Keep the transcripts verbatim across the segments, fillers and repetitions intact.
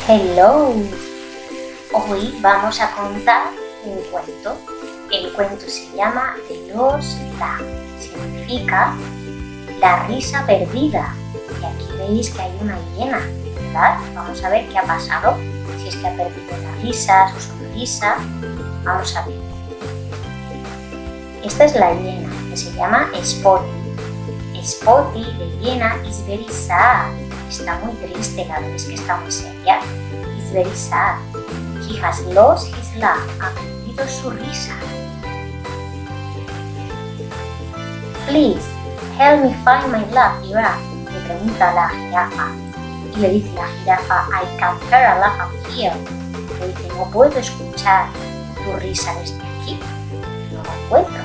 Hello. Hoy vamos a contar un cuento. El cuento se llama The Lost Laugh. Significa la risa perdida. Y aquí veis que hay una hiena, ¿verdad? Vamos a ver qué ha pasado. Si es que ha perdido la risa, su sonrisa. Vamos a ver. Esta es la hiena, que se llama Spotty. Spotty de hiena is very sad. Está muy triste, la verdad es que está muy seria. It's very sad. He has lost his laugh. Ha perdido su risa. Please, help me find my laugh, giraffe. Le pregunta la jirafa. Y le dice la jirafa, I can't hear a laugh up here. Le dice, no puedo escuchar tu risa desde aquí. No la encuentro.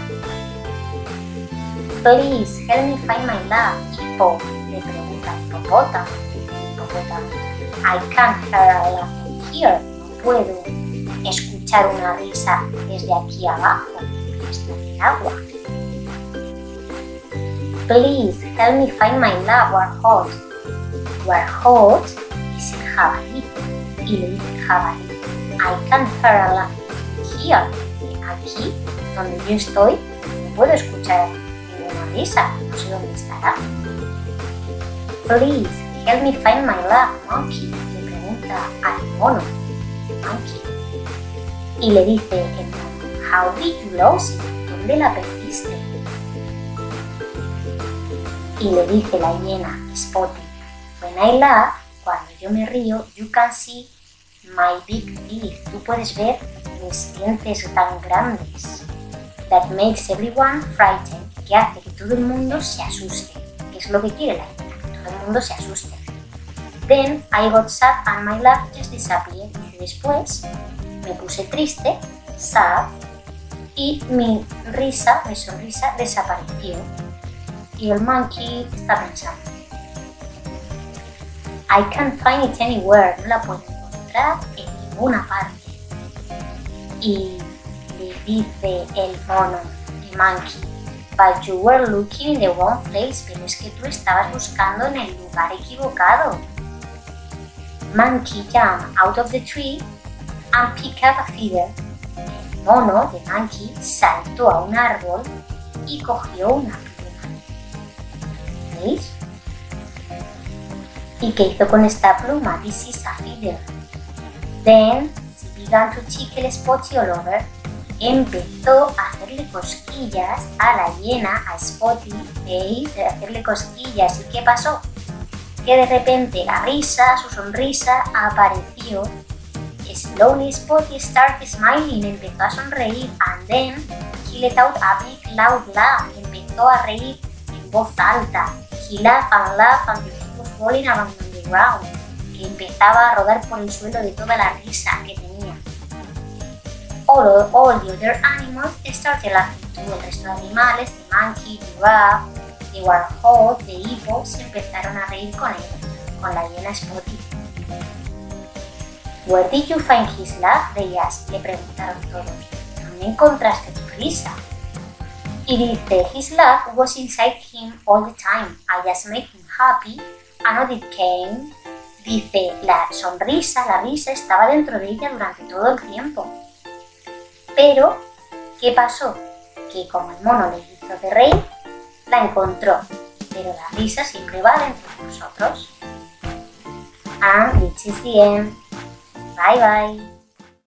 Please, help me find my laugh, hippo. Le pregunta el hipopótamo. Hipopótamo. I can't hear a laugh from here. No puedo escuchar una risa desde aquí abajo, desde el agua. Please help me find my laugh, warhog. Warhog es el jabalí. Y le dice el jabalí, I can't hear a laugh here. Aquí, donde yo estoy, no puedo escuchar ninguna risa. No sé dónde estará. Please help me find my laugh, monkey. Le pregunta al mono, monkey. Y le dice el mono, how did you lose it? ¿Dónde la perdiste? Y le dice la hiena, Spotty, when I laugh, cuando yo me río, you can see my big teeth. Tú puedes ver mis dientes tan grandes. That makes everyone frightened. Que hace que todo el mundo se asuste. Que es lo que quiere la hiena, que todo el mundo se asuste. Then I got sad and my laugh just disappeared. Y después me puse triste, sad, y mi risa, mi sonrisa desapareció. Y el monkey está pensando, I can't find it anywhere. No la puedo encontrar en ninguna parte. Y le dice el mono, el monkey, but you were looking in the wrong place. Pero es que tú estabas buscando en el lugar equivocado. Monkey jumped out of the tree and picked up a feather. El mono de monkey saltó a un árbol y cogió una pluma. ¿Veis? ¿Y qué hizo con esta pluma? This is a feather. Then she began to tickle Spotty all over. Empezó a hacerle cosquillas a la hiena, a Spotty, ¿veis? De hacerle cosquillas. ¿Y qué pasó? Que de repente la risa, su sonrisa, apareció. Slowly Spotty started smiling, empezó a sonreír, and then he let out a big loud laugh, empezó a reír en voz alta. He laughed and laughed until he was rolling around on the ground, que empezaba a rodar por el suelo de toda la risa que tenía. All, all the other animals started laughing too. El resto de animales, the monkey, the giraffe, the warthog, the hippo, se empezaron a reír con él, con la hiena Spotty. Where did you find his laugh? They asked. Le preguntaron todos. ¿Dónde encontraste tu risa? Y dice, his laugh was inside him all the time. I just made him happy, and it came. Dice, la sonrisa, la risa estaba dentro de ella durante todo el tiempo. Pero, ¿qué pasó? Que como el mono le hizo de reír, la encontró. Pero la risa siempre va dentro de nosotros. And this is the end. Bye bye.